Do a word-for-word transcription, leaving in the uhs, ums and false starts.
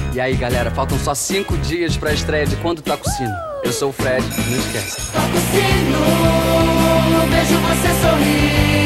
E aí, galera, faltam só cinco dias pra estreia de Quando Toca o Sino. Eu sou o Fred, não esquece. Toca o sino, vejo você sorrir.